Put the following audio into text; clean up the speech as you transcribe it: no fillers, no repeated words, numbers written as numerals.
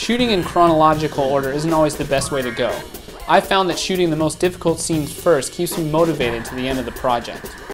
Shooting in chronological order isn't always the best way to go. I found that shooting the most difficult scenes first keeps me motivated to the end of the project.